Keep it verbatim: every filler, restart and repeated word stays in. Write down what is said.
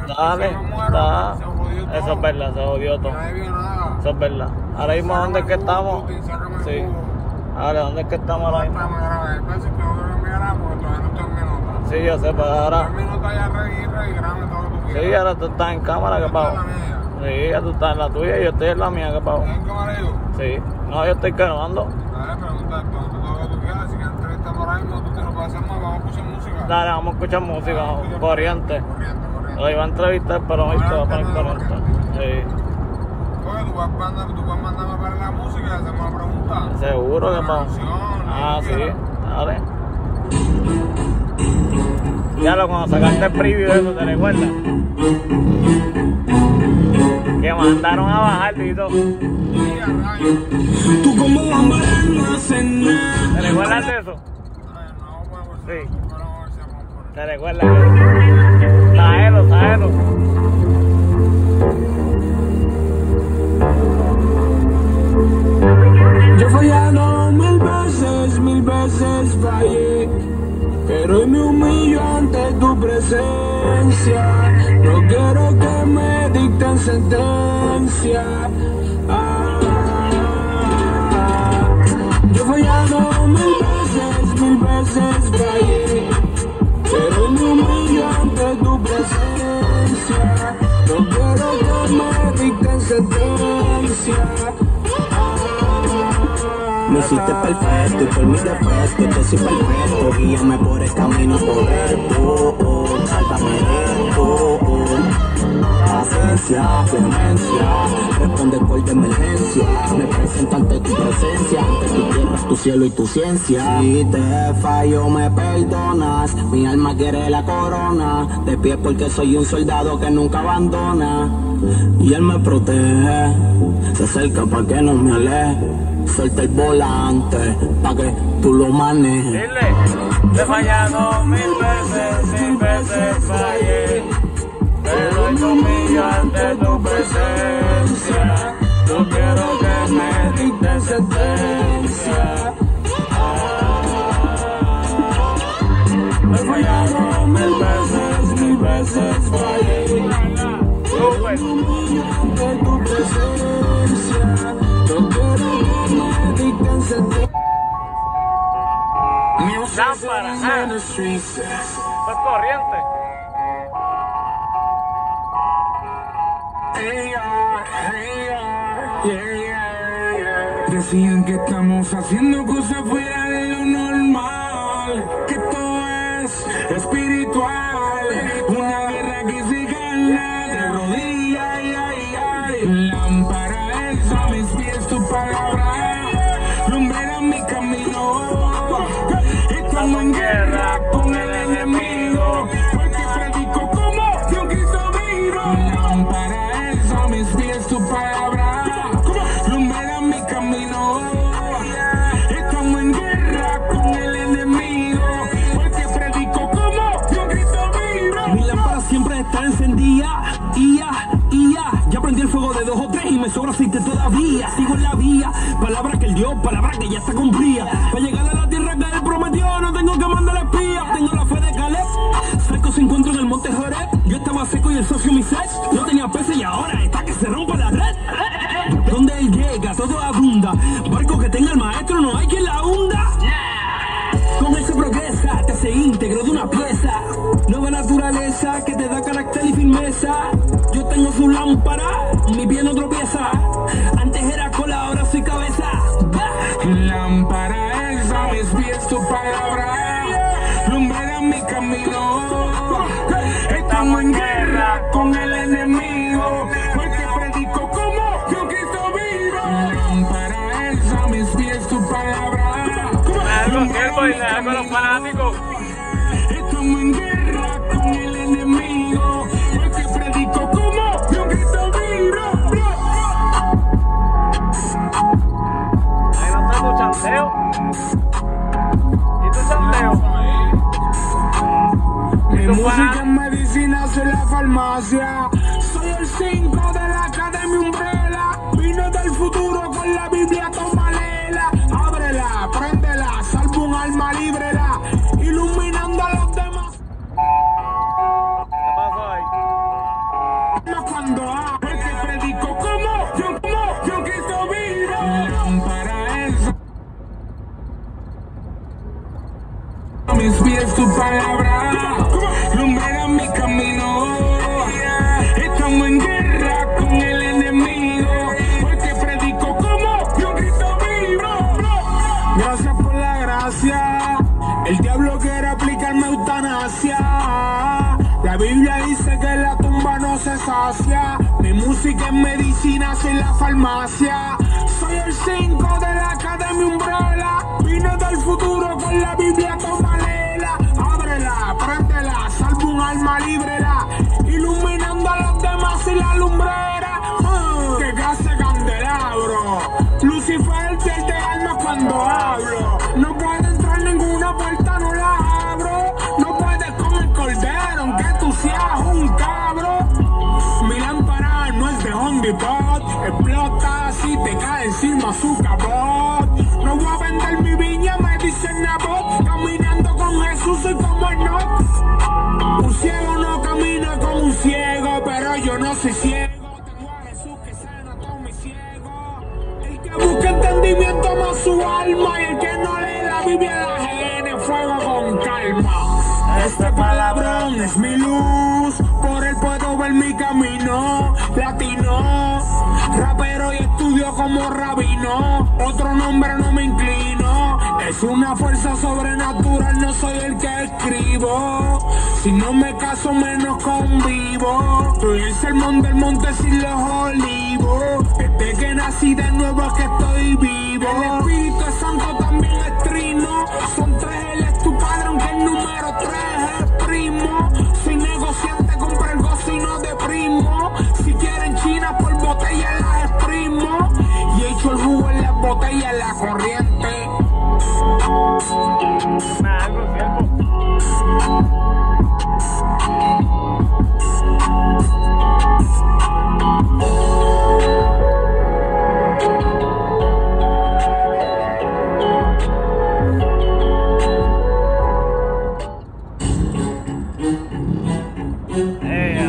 Dale, está. Eso es verdad, se jodió todo. Eso es verdad. Ahora mismo, ¿dónde es que estamos? Sí. Ahora, ¿dónde es que estamos ahora mismo? Sí, yo sé, pero ahora... Sí, ahora tú estás en cámara, ¿qué pavo? Sí, ya tú estás en la tuya y yo estoy en la mía, ¿qué pavo? Sí. No, yo estoy grabando. Dale, pregunta, todo lo que tú quieras, si quieres entrevistar por ahí, no, tú te lo pasas más, vamos a escuchar música. Dale, vamos a escuchar música, corriente. Corriente, corriente. Lo iba a entrevistar, pero hoy te va a poner corriente. Sí. Oye, tú vas a mandar, tú vas a mandarme para la música y hacemos la pregunta. Seguro que vamos. Ah, sí, dale. Ya lo, cuando sacaste el preview de eso, ¿te recuerdas? Que mandaron a bajar y todo. Tú como lámpara no haces nada. ¿Te recuerdas de eso? Sí. ¿Te recuerdas? Sáelo, sáelo. Yo he fallado mil veces, mil veces fallé, pero hoy me humillo ante tu presencia. No quiero que me dicten sentencia. Ah, yo he fallado mil veces, mil veces fallé, pero hoy me humillo ante tu presencia. No quiero que me dicten sentencia. Me hiciste perfecto y por mi defecto yo soy perfecto. Guíame por el camino correcto, oh, sálvame de esto, oh. Paciencia, clemencia, responde por de emergencia. Me presento ante tu presencia, ante tu tierra, tu cielo y tu ciencia. Si te fallo me perdonas, mi alma quiere la corona. De pie porque soy un soldado que nunca abandona. Y él me protege, se acerca pa' que no me aleje. Suelta el volante pa' que tú lo manejes. Dile, te he fallado mil veces, mil veces fallé, pero hoy me humillo ante tu presencia. No quiero que me dicten sentencia. Te he fallado mil veces, mil veces fallé, pero hoy me humillo ante tu presencia. No quiero que me dicten sentencia. Lámpara, ah. Esto es corriente. Decían que estamos haciendo cosas fuera de lo normal, que todo es espiritual, una guerra que se gana de rodillas. Ay, ay, ay. Lámpara es a mis pies tu palabra, lumbrera mi camino. Estamos en guerra con el enemigo, porque predico como Dios Cristo vivo. Lámpara es a mis pies tu palabra, lumbrera mi camino. Estamos en guerra con el enemigo, porque predico como Dios Cristo vivo. Mi lámpara siempre está encendida, y ya, y ya. Ya prendí el fuego de dos o tres y me sobra aceite todavía. Sigo en la vía, palabra que él dio, palabra que ya está cumplida. Para llegar a la tierra que él prometió, no tengo que mandar espía. Tengo la fe de Caleb, Saco se encuentro en el monte Joreb. Yo estaba seco y el socio mi set no tenía peces y ahora está que se rompe la red. Donde él llega, todo abunda. Barco que tenga el maestro, no hay quien la hunda. Con él se progresa, te hace íntegro de una pieza. Nueva naturaleza que te da carácter y firmeza. Yo tengo su lámpara, mi pie no tropieza. Antes era cola, ahora soy cabeza. Lámpara es a mis pies tu palabra, lumbrera mi camino. Estamos en guerra con el enemigo, porque predico como Dios Cristo vivo. Lámpara es a mis pies tu palabra, Siervo y le con los fanáticos. Estamos en guerra con el enemigo, porque predico como Dios Cristo vivo. Ahí no está tu chanteo. ¿Y tu chanteo? Mi música es medicina, soy la farmacia. Soy el cinco de la Academia Umbrella. Vino del futuro con la Biblia, toma lela. Ábrela, préndela, salvo un alma, líbrela, iluminando a los demás. ¿Qué pasó ahí? dice que la tumba no se sacia. Mi música es medicina sin la farmacia. Soy el cinco de la Academia Umbrella. Vine del futuro con la Biblia, toma léela. Ábrela, préndela, salvo un alma, líbrela. Iluminando a los demás y la lumbrera. Uh, que clase candelabro. Lucifer pierde alma cuando hablo. No puede entrar ninguna puerta, no la abro. No puedes con el cordero, aunque tú seas un cabro. Mi lámpara no es de Home Depot. Explota si te cae encima su capot. No voy a vender mi viña, me dicen Nabot. Caminando con Jesús y como el no. Un ciego no camina como un ciego, pero yo no soy ciego. Tengo a Jesús que sana todo mi ciego. El que busca entendimiento ama su alma, y el que no lee la Biblia la gene fuego con calma. Este palabrón es mi luz, por él puedo ver mi camino. Latino, rapero y estudio como rabino. Otro nombre no me inclino. Es una fuerza sobrenatural, no soy el que escribo. Si no me caso menos convivo. Soy el sermón del monte sin los olivos. Desde que nací de nuevo es que estoy vivo. El Espíritu Santo también es trino. Son tres, él es tu padre aunque el número tres es primo. Soy negociante, compra el gozo y no deprimo. Si quieren China por botella las exprimo. Y echo el jugo en las botellas en la corriente. Nah, algo cierto. Hey,